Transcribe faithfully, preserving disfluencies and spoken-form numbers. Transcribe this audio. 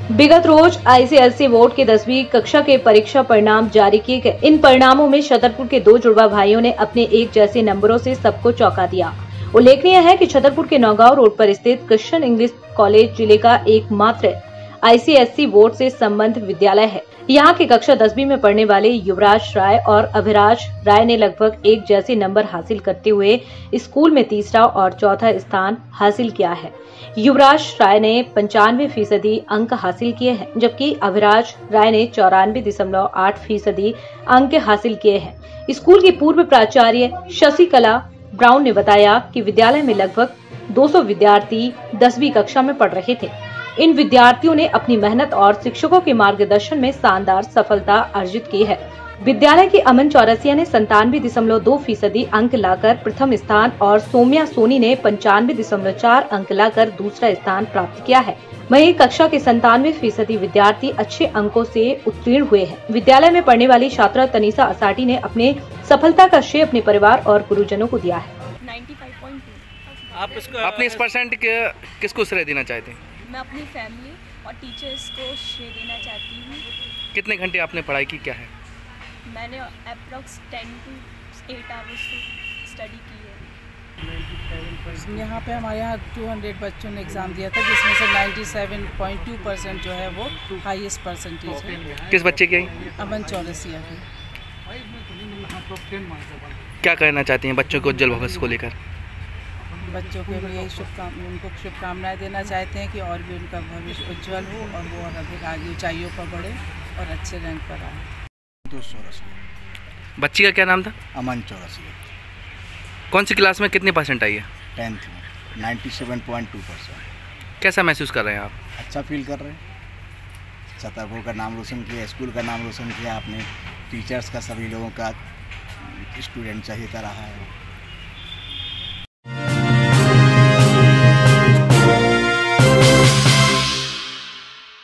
विगत रोज ICSE board के दसवीं कक्षा के परीक्षा परिणाम जारी किए गए। इन परिणामों में छतरपुर के दो जुड़वा भाइयों ने अपने एक जैसे नंबरों से सबको चौंका दिया। उल्लेखनीय है कि छतरपुर के नौगांव रोड पर स्थित क्रिश्चियन इंग्लिश कॉलेज जिले का एकमात्र आईसीएसई बोर्ड से संबद्ध विद्यालय है। यहाँ के कक्षा दसवीं में पढ़ने वाले युवराज राय और अभिराज राय ने लगभग एक जैसे नंबर हासिल करते हुए स्कूल में तीसरा और चौथा स्थान हासिल किया है। युवराज राय ने पंचानवे फीसदी अंक हासिल किए हैं, जबकि अभिराज राय ने चौरानवे दशमलव आठ फीसदी अंक हासिल किए हैं। स्कूल की पूर्व प्राचार्य शशिकला ब्राउन ने बताया कि विद्यालय में लगभग दो सौ विद्यार्थी दसवीं कक्षा में पढ़ रहे थे। इन विद्यार्थियों ने अपनी मेहनत और शिक्षकों के मार्गदर्शन में शानदार सफलता अर्जित की है। विद्यालय की अमन चौरसिया ने संतानवे दशमलव दो फीसदी अंक लाकर प्रथम स्थान और सोम्या सोनी ने पंचानवे दशमलव चार अंक लाकर दूसरा स्थान प्राप्त किया है। वहीं कक्षा के संतानवे फीसदी विद्यार्थी अच्छे अंकों से उत्तीर्ण हुए हैं। विद्यालय में पढ़ने वाली छात्रा तनीषा असाटी ने अपने सफलता का श्रेय अपने परिवार और गुरुजनों को दिया है। पचानवे पॉइंट दो। आप इसको अपने इस परसेंट के किसको श्रेय देना चाहते हैं? मैं अपनी फैमिली और टीचर्स को श्रेय देना चाहती हूँ। कितने घंटे आपने पढ़ाई की, क्या है? मैंने approx ten to eight hours study की है। यहाँ पे हमारे यहाँ दो सौ बच्चों ने एग्ज़ाम दिया था, जिसमें से सत्तानवे पॉइंट दो परसेंट जो है वो हाईएस्ट परसेंटेज है। किस बच्चे की? अमन चौरसिया की। क्या कहना चाहती हैं बच्चों को उज्जवल भविष्य को लेकर? बच्चों के लिए यही शुभकाम उनको शुभकामनाएं देना चाहते हैं कि और भी उनका भविष्य उज्जवल हो और वो और अधिक आगे ऊंचाइयों पर बढ़े और अच्छे रैंक पर आए। दो चौरसिया। बच्ची का क्या नाम था? अमन चौरसिया। कौन सी क्लास में कितने परसेंट आई है? टेंथ में सत्तानवे पॉइंट दो परसेंट। कैसा महसूस कर रहे हैं आप? अच्छा फील कर रहे हैं। छतरपुर का नाम रोशन किया, स्कूल का नाम रोशन किया, अपने टीचर्स का, सभी लोगों का स्टूडेंट चाहिए रहा है।